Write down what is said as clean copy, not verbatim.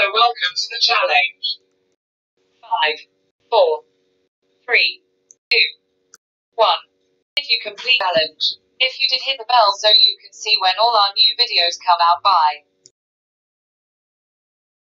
welcome to the challenge. 5, 4, 3, 2, 1. If you complete challenge. If you did, hit the bell so you can see when all our new videos come out. Bye.